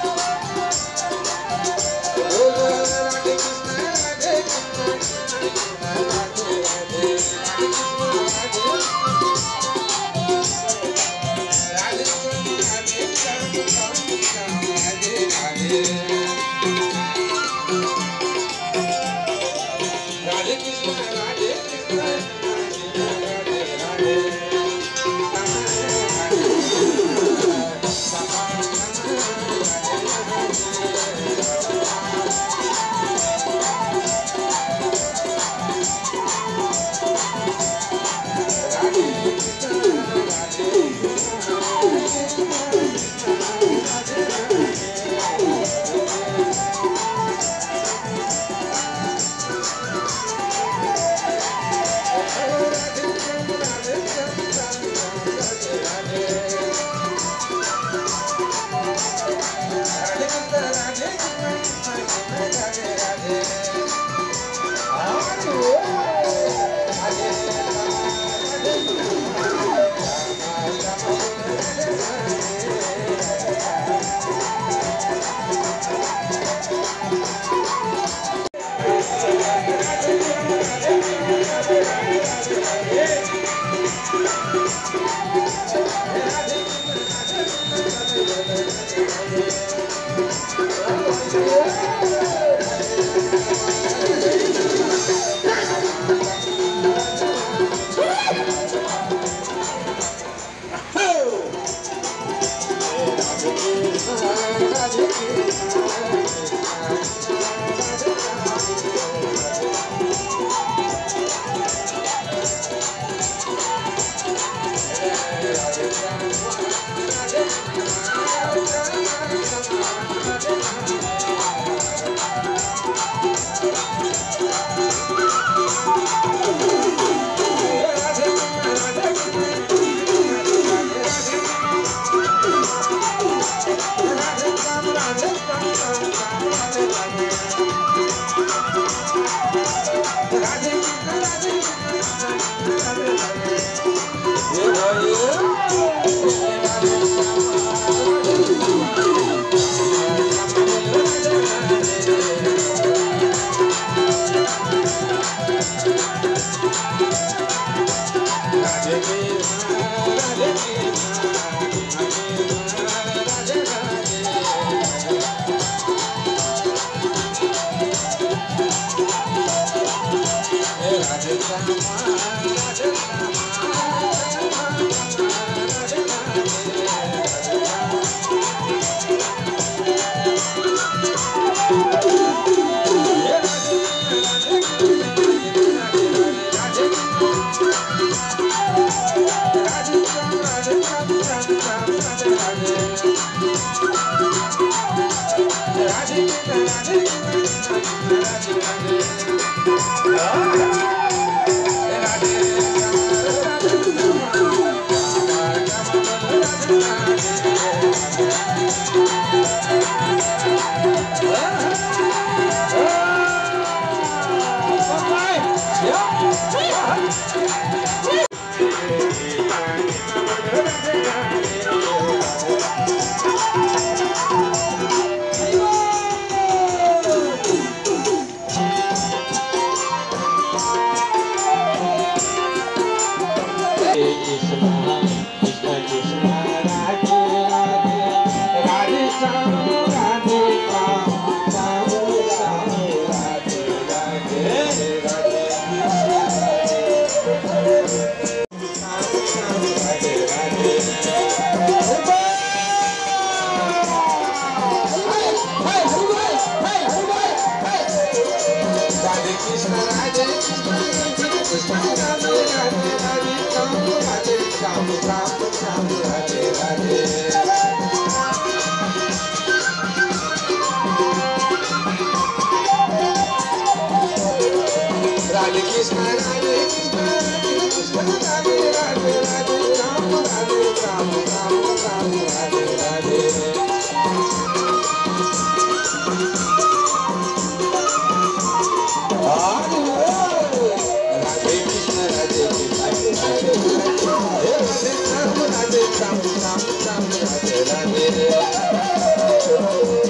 Radhe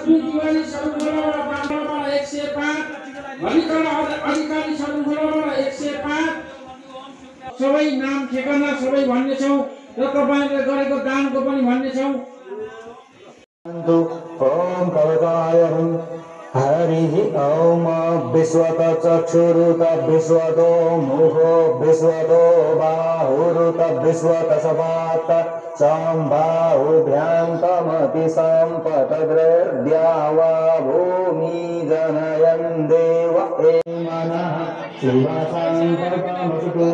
Diwali सरुखोलाबाट बाह्रबाट 105 भनिकन अधिकारी सरुखोलाबाट 105 सबै नाम ठेगाना सबै भन्ने छौं र तपाईहरुले गरेको दानको पनि भन्ने छौं। ओम कवचाय हरिः ओम विश्वत चक्षुरुत विश्वतो मुखो विश्वतो बाहुरुत विश्वत सपात संबाहुभ्यां तमति सम्पतद्रद्यावा भूमि जनयन् देव एमनः शिवसङ्कल्पमस्तु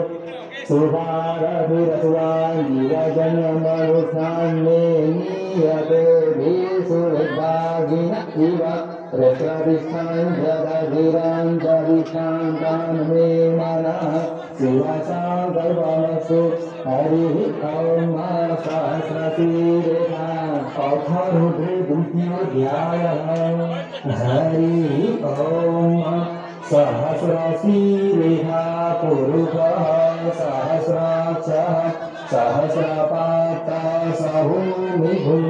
सुभारभिरसुवाङ्गिरजन्यमरुष्णान्मे नीयते भीषुर्भागिन इव रत्रविष्ठान् जगधिरान्तरिक्षान्तान् मे मनः शिवसङ्कल्पमस्तु हरिः ॐ सहस्रशीरेखा अथर्वे द्वितीयोऽध्यायः हरिः ॐ सहस्रशीरेखा पुरुषः सहस्राक्षः सहस्रपातः सहूमिभूः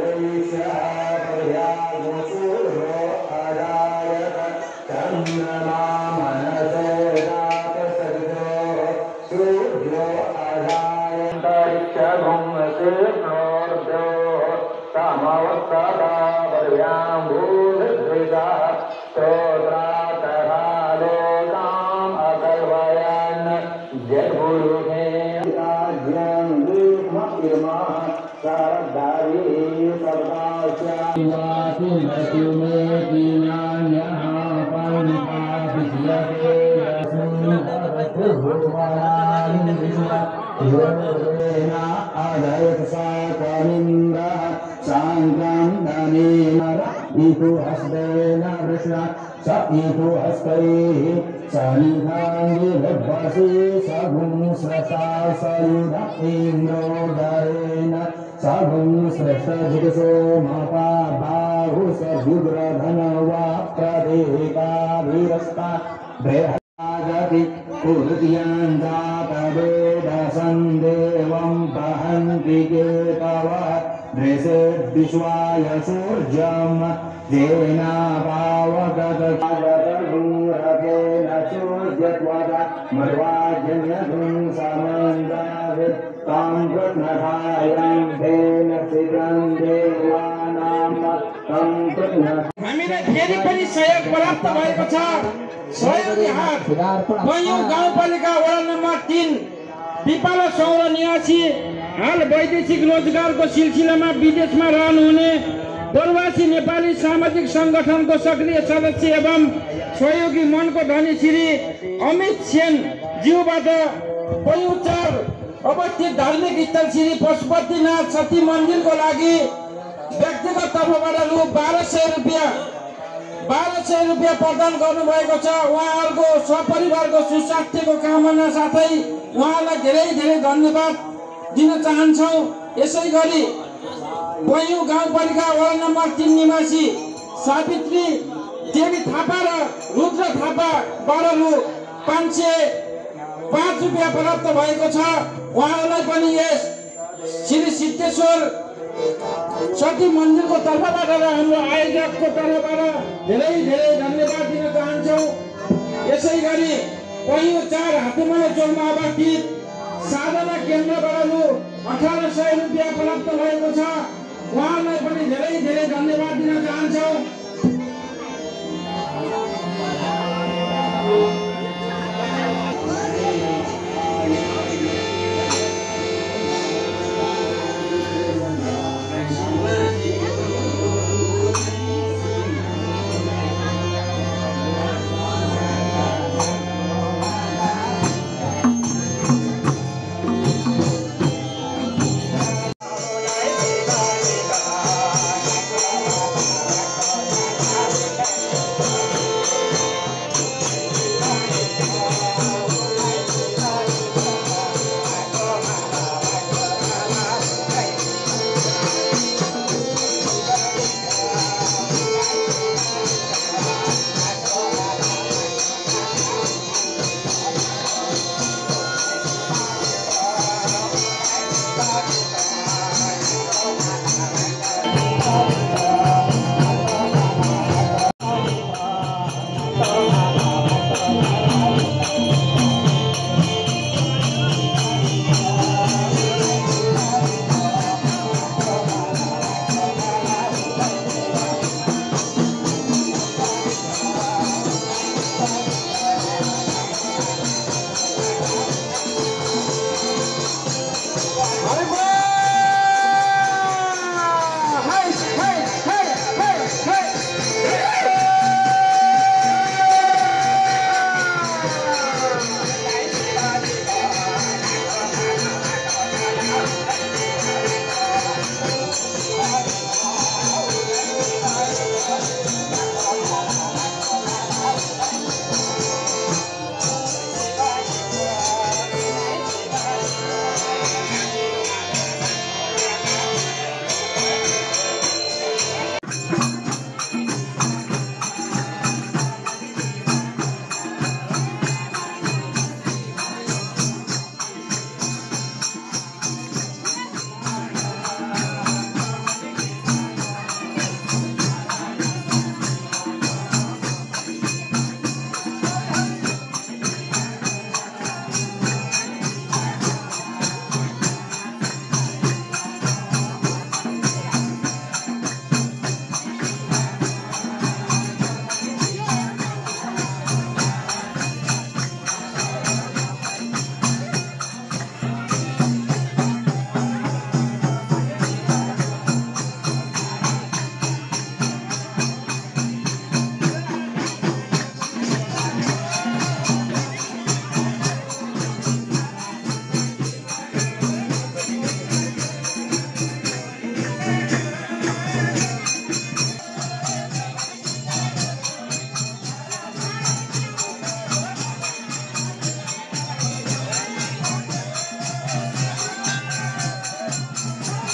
इको हस्तेन वृषा स इको हस्तैः सनिधाङ्गे भद्वसे सगुं स्रष्टा सयुध इन्द्रोदरेण सगुं स्रष्टजिगसो मपा बाहु सयुग्रधनवा प्रदेकाभिरस्ता बृहदागति पूर्त्याञ्जातवेदसन्देवं वहन्ति केतवः दृशद्विश्वाय सूर्यं तेना पावकतूरकेन सूर्यत्वता मर्वाजन्यधुं समन्दावित् तां कृत्नखायं तेन शिरं देवानां तं कृत्न हामीलाई फेरि पनि सहयोग प्राप्त भएको छ। सहयोगी हात कैयौं गाउँपालिका वडा नम्बर 3 पिपाला सौर निवासी हाल वैदेशिक रोजगारको सिलसिलामा विदेशमा रहनुहुने प्रवासी नेपाली सामाजिक संगठनको सक्रिय सदस्य एवं सहयोगी मनको धनी श्री अमित सेन ज्यूबाट पयुचार अवस्थित धार्मिक स्थल श्री पशुपतिनाथ सती मन्दिरको लागि व्यक्तिगत तर्फबाट रु 1200 रुपियाँ प्रदान गर्नुभएको छ। उहाँहरूको सपरिवारको सुस्वास्थ्यको कामना साथै उहाँलाई धेरै धेरै धन्यवाद दिन चाहन्छौँ। यसै गरी पैयुँ गाउँपालिका वडा नम्बर 3 निवासी सावित्री देवी थापा र रुद्र थापाबाट रु 505 रुपियाँ प्राप्त भएको छ। उहाँहरूलाई पनि यस श्री सिद्धेश्वर सती मन्दिरको तर्फबाट र हाम्रो आयोजकको तर्फबाट धेरै धेरै धन्यवाद दिन चाहन्छौँ। यसै गरी पैयुँ 4 हातेमाला चौकमा अवस्थित साधना केन्द्रबाट रु 1800 रुपियाँ प्राप्त भएको छ। उहाँलाई पनि धेरै धेरै धन्यवाद दिन चाहन्छौँ।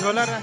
होला र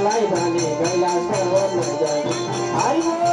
मलाई भने कैलाश पर्वत लैजाऊ हरि बोल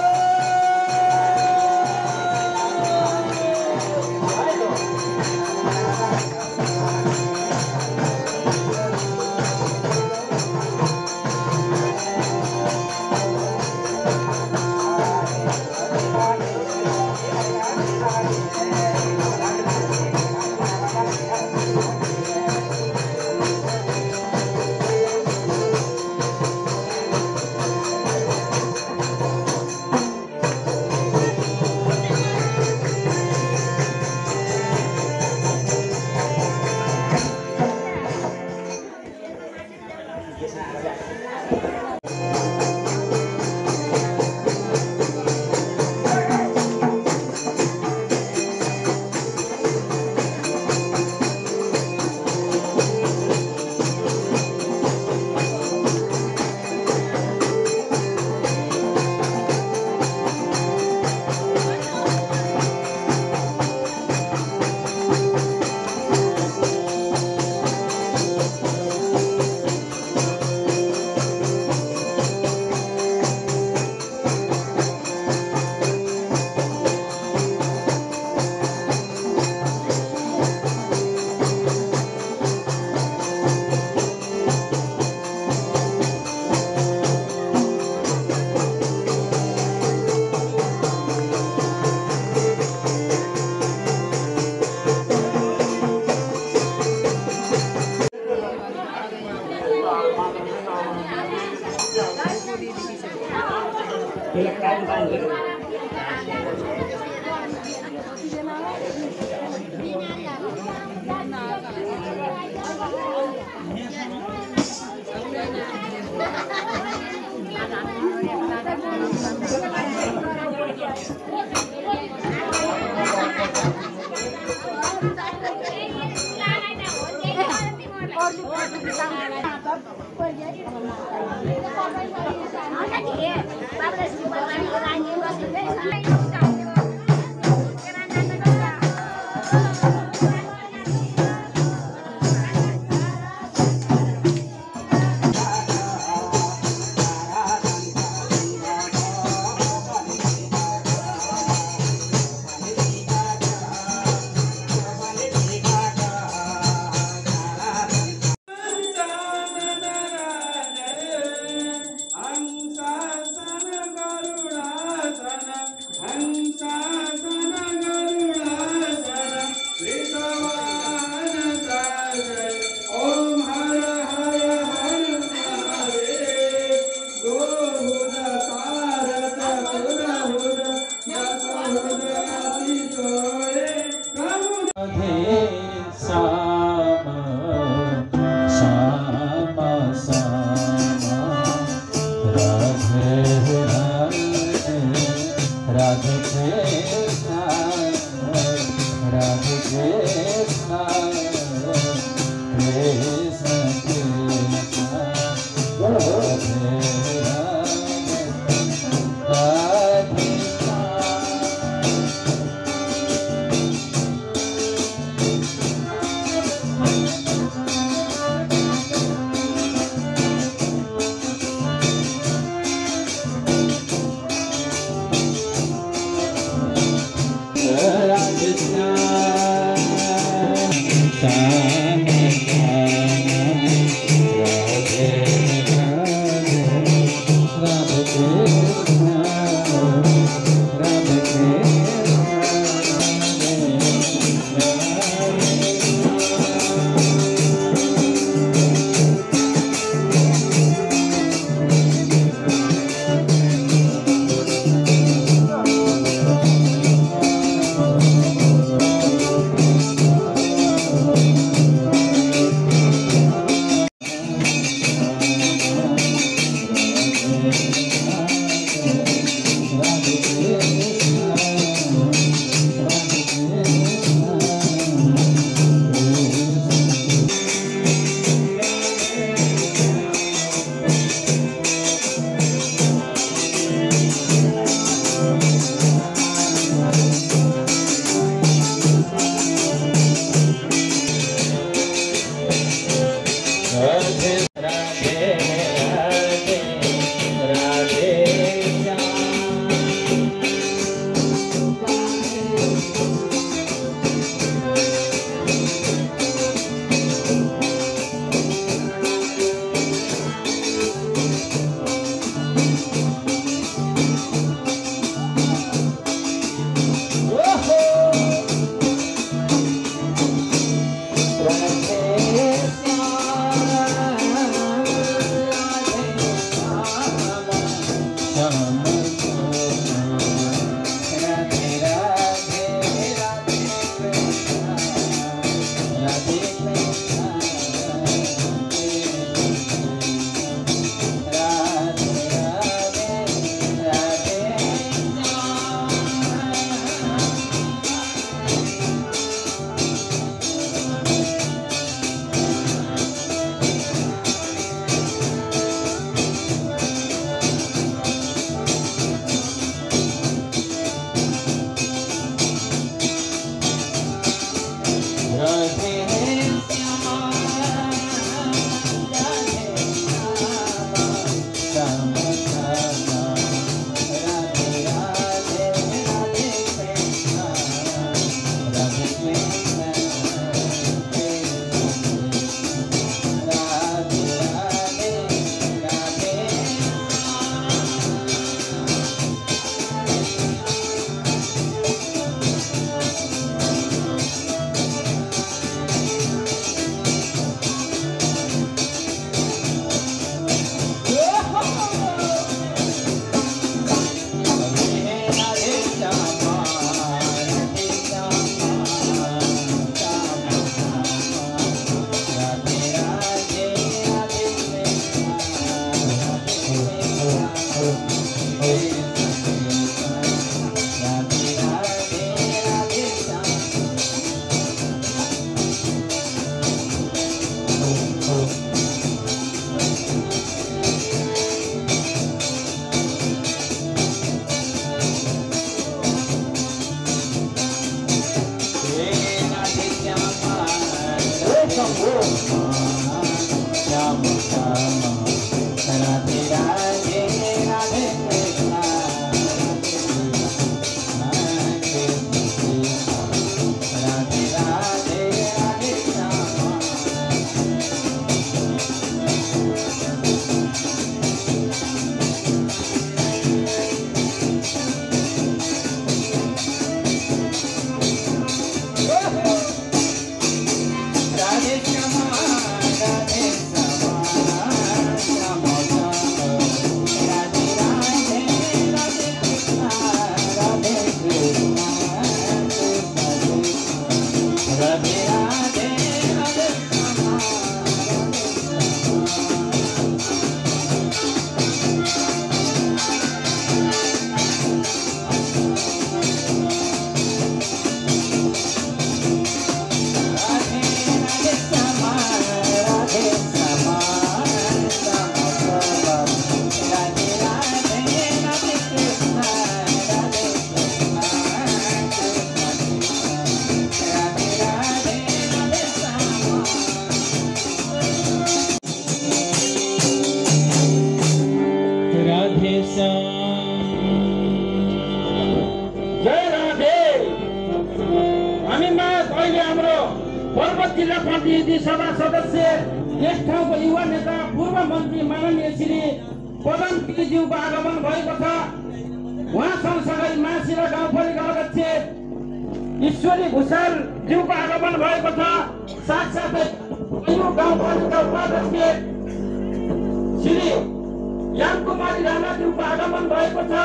जय राधे। हामीमा अहिले हाम्रो पर्वत जिल्ला प्रतिनिधि सभा सदस्य यस ठाउँको युवा नेता पूर्व मन्त्री माननीय श्री पवन पिज्यूको आगमन भएको छ। उहाँ सँगसँगै मासिरा गाउँपालिका अध्यक्ष ईश्वरी भुषाल ज्यूको आगमन भएको छ। साथसाथै यो गाउँपालिका उपाध्यक्ष श्री यामकुमारी राणा ज्यूको आगमन भएको छ।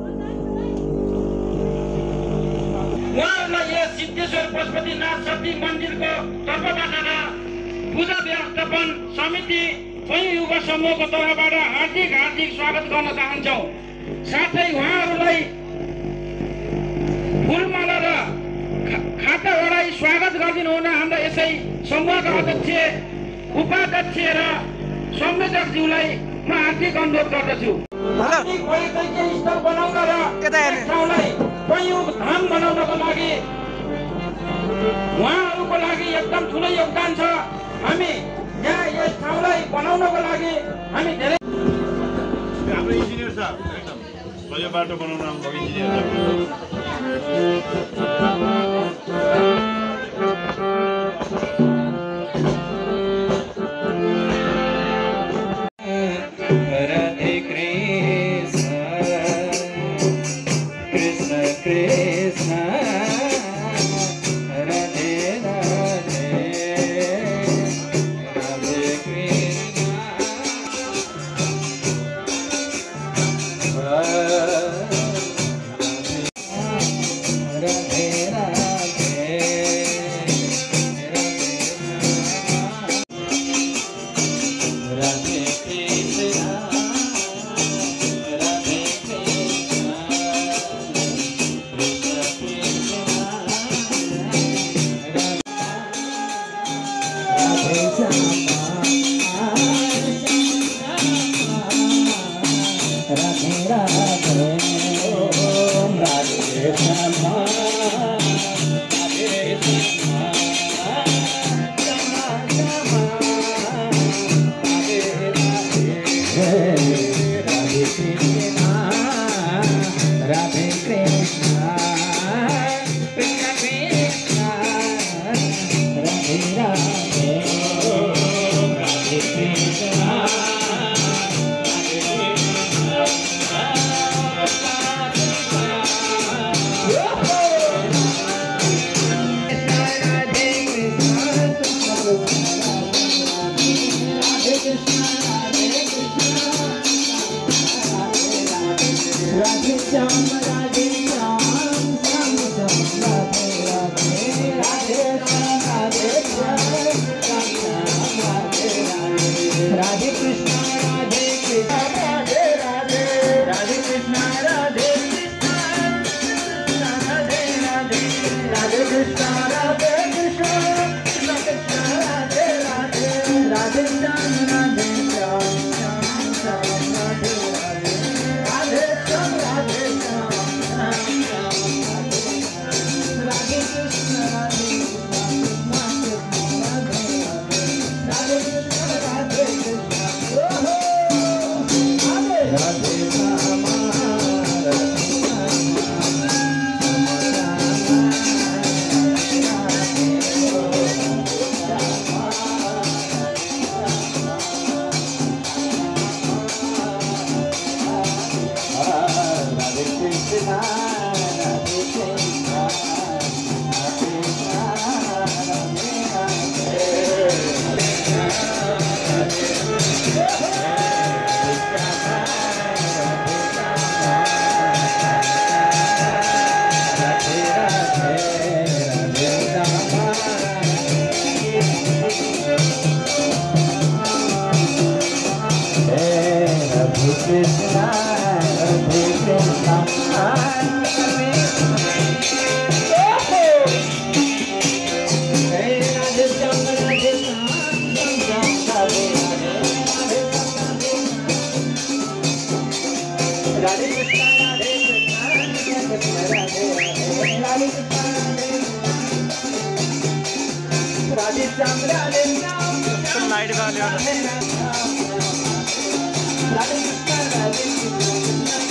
उहाँहरूलाई यस सिद्धेश्वर पशुपतिनाथ शक्ति मन्दिरको तर्फबाट पूजा व्यवस्थापन समिति पयु युवा समूहको तर्फबाट हार्दिक स्वागत गर्न चाहन्छौँ। साथै उहाँहरूलाई फुलमाला र खाता ओढाई स्वागत गरिदिनु हुन हाम्रा यसै समूहका अध्यक्ष उपाध्यक्ष र संयोजकज्यूलाई म हार्दिक अनुरोध गर्दछु। धार्मिक पर्यटकीय स्थल बनाउन र यस ठाउँलाई पयु धाम बनाउनको लागि उहाँहरूको लागि एकदम ठुलो योगदान छ। हामी यहाँ यस ठाउँलाई बनाउनको लागि हामी धेरै हाम्रो इन्जिनियर साहब एकदम यो बाटो बनाउन आउनुभएको इन्जिनियर लाइट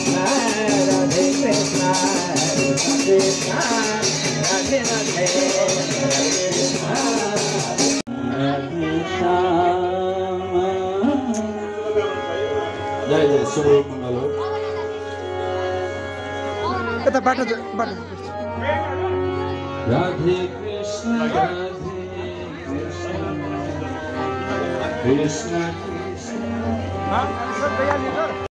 जय जय शुभ मंगल हो यता बाटो बाटो राधे कृष्ण कृष्ण कृष्ण